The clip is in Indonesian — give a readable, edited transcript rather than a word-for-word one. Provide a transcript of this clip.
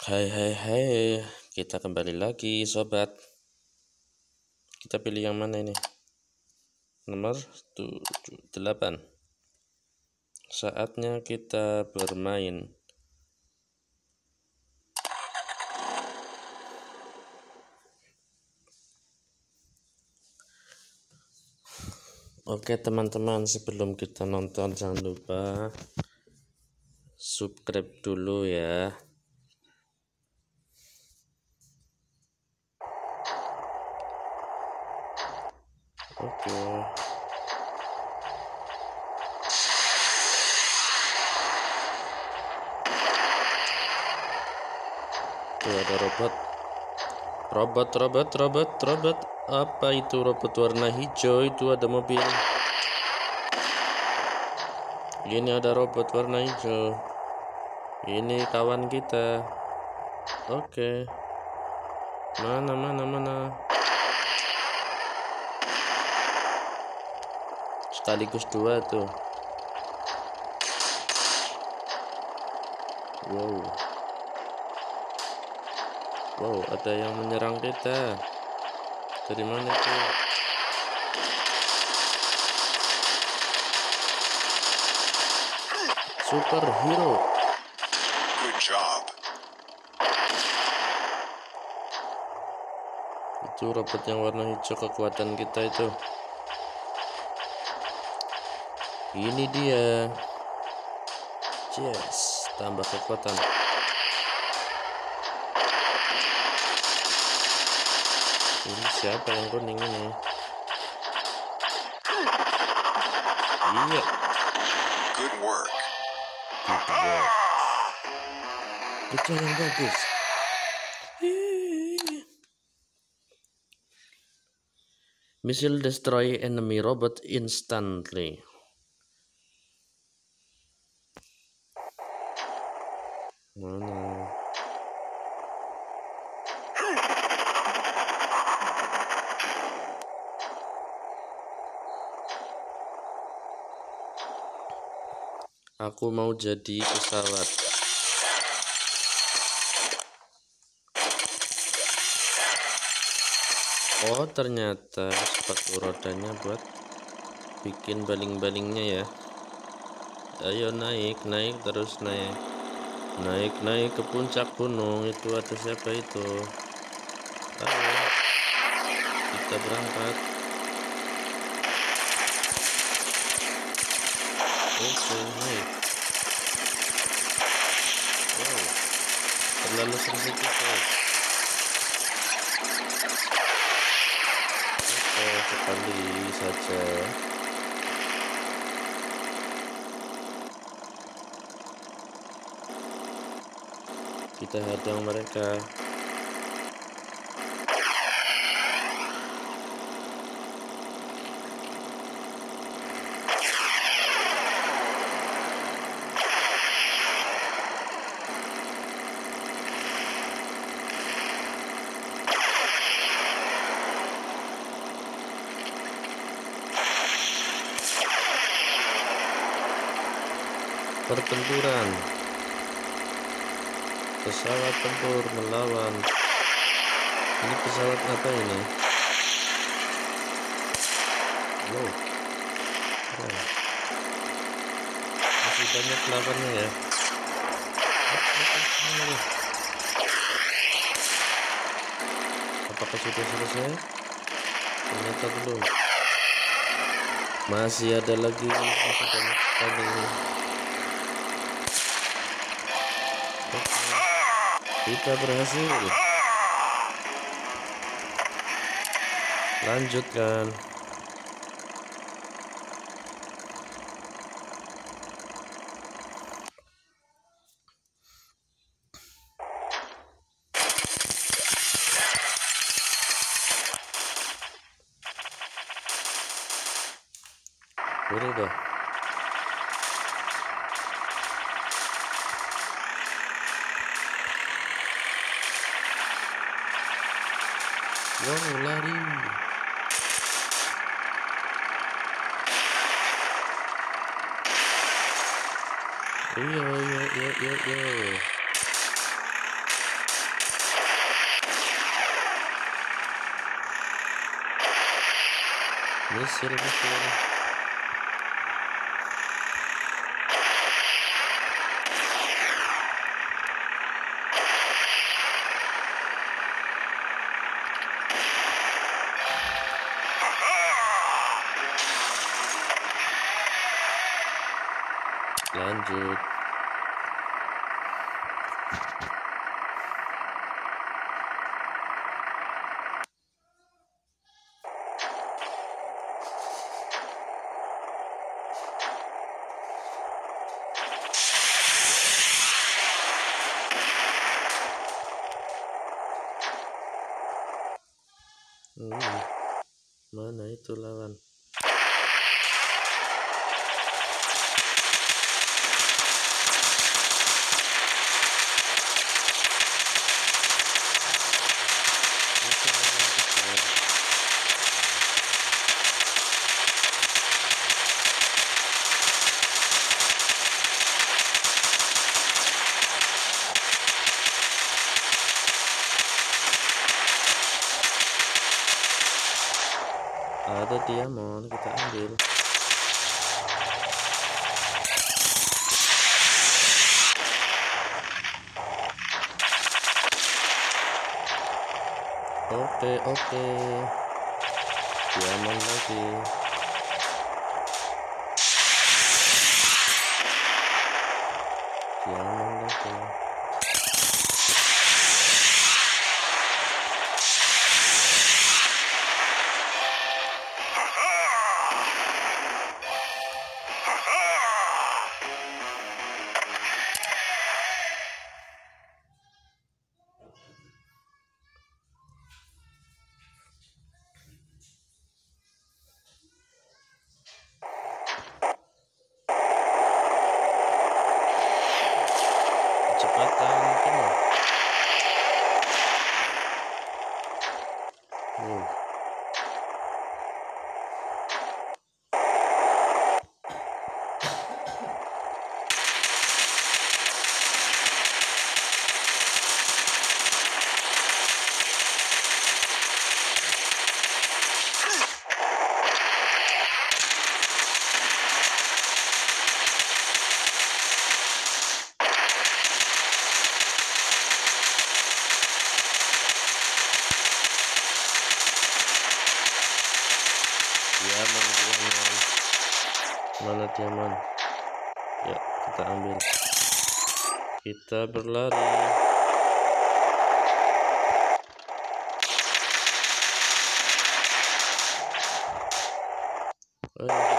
Hai hai hai, kita kembali lagi sobat. Kita pilih yang mana ini? Nomor 8. Saatnya kita bermain. Oke teman-teman, sebelum kita nonton jangan lupa subscribe dulu ya. Oke. Tuh ada robot. Robot. Apa itu robot warna hijau? Itu ada mobil. Ini ada robot warna hijau. Ini kawan kita. Oke. Mana. Sekaligus dua tuh. Wow, ada yang menyerang kita. Dari mana tuh? Superhero. Good job. Itu robot yang warna hijau, kekuatan kita itu. Ini dia. Yes, tambah kekuatan. Ini siapa yang kuning ini? Iya. Good work. Itu yang bagus. Missile destroy enemy robot instantly. Mana? Aku mau jadi pesawat. Oh, ternyata sepatu rodanya buat bikin baling-balingnya ya. Ayo naik terus naik ke puncak gunung. Itu ada siapa itu? Ayo kita berangkat. Oke, naik. Wow, terlalu sensitif guys. Oke, sekali saja. Kita hadang mereka. Pertempuran. Pesawat tempur melawan. Ini pesawat apa ini? Wow. Masih banyak lawannya ya. Apakah sudah selesai? Ternyata belum. Masih ada lagi. Masih banyak sekali. Kita berhasil. Lanjutkan. Berubah. Wow, lari. Yo. Misil. Lanjut. Mana itu lawan? Ada diamond, kita ambil. Oke. Diamond lagi. Kecepatan penuh. Diamond. Mana diamond? Ya, kita ambil. Kita berlari. Oh,